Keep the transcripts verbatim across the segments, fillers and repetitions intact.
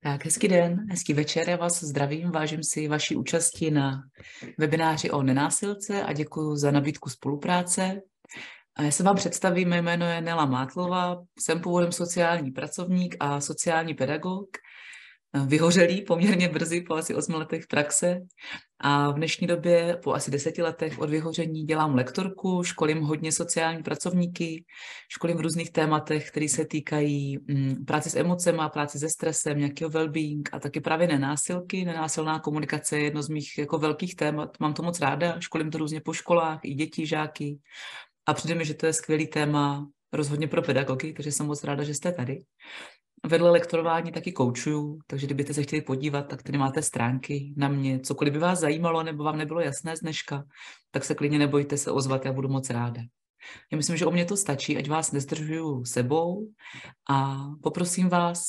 Tak hezký den, hezký večer, já vás zdravím, vážím si vaší účasti na webináři o nenásilce a děkuji za nabídku spolupráce. A já se vám představím, mé jméno je Nela Mátlová, jsem původem sociální pracovník a sociální pedagog, vyhořelý poměrně brzy po asi osmi letech praxe a v dnešní době po asi deseti letech od vyhoření dělám lektorku, školím hodně sociální pracovníky, školím v různých tématech, které se týkají mm, práce s emocemi, práce se stresem, nějakého well-being a taky právě nenásilky. Nenásilná komunikace je jedno z mých jako velkých témat, mám to moc ráda, školím to různě po školách, i děti, žáky a přijde mi, že to je skvělý téma rozhodně pro pedagogy, takže jsem moc ráda, že jste tady. Vedle lektorování taky koučuju, takže kdybyste se chtěli podívat, tak tady máte stránky na mě. Cokoliv by vás zajímalo nebo vám nebylo jasné z dneška, tak se klidně nebojte se ozvat, já budu moc ráda. Já myslím, že o mě to stačí, ať vás nezdržuju sebou a poprosím vás,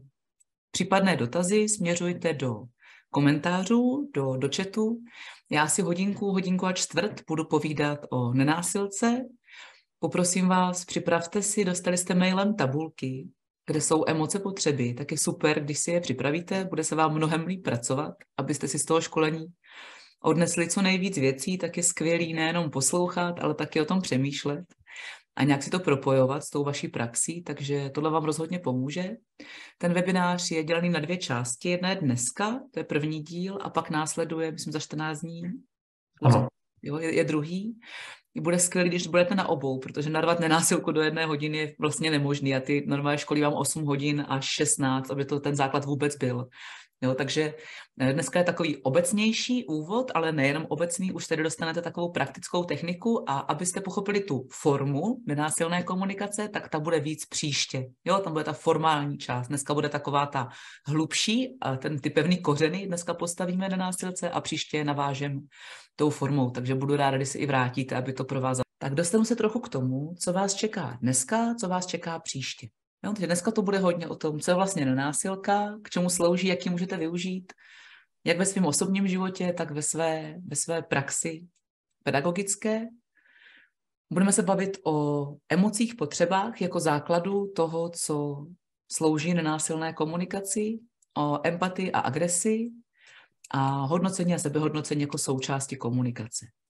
případné dotazy směřujte do komentářů, do, do chatu. Já si hodinku, hodinku a čtvrt budu povídat o nenásilce. Poprosím vás, připravte si, dostali jste mailem tabulky, kde jsou emoce potřeby, tak je super, když si je připravíte, bude se vám mnohem líp pracovat, abyste si z toho školení odnesli co nejvíc věcí, tak je skvělý nejenom poslouchat, ale taky o tom přemýšlet a nějak si to propojovat s tou vaší praxí, takže tohle vám rozhodně pomůže. Ten webinář je dělaný na dvě části, jedna je dneska, to je první díl, a pak následuje, myslím, za čtrnáct dní, Ano. Jo, je, je druhý. Bude skvělý, když budete na obou, protože narvat nenásilku do jedné hodiny je vlastně nemožný a ty normálně školy vám osm hodin až šestnáct, aby to ten základ vůbec byl. Jo, takže dneska je takový obecnější úvod, ale nejenom obecný, už tady dostanete takovou praktickou techniku a abyste pochopili tu formu nenásilné komunikace, tak ta bude víc příště. Jo, tam bude ta formální část. Dneska bude taková ta hlubší, a ten ty pevný kořeny dneska postavíme nenásilce a příště navážem tou formou, takže budu ráda, když se i vrátíte, aby to pro vás... Tak dostanu se trochu k tomu, co vás čeká dneska, co vás čeká příště. Jo, takže dneska to bude hodně o tom, co je vlastně nenásilka, k čemu slouží, jak ji můžete využít, jak ve svém osobním životě, tak ve své, ve své praxi pedagogické. Budeme se bavit o emocích, potřebách jako základu toho, co slouží nenásilné komunikaci, o empatii a agresi a hodnocení a sebehodnocení jako součásti komunikace.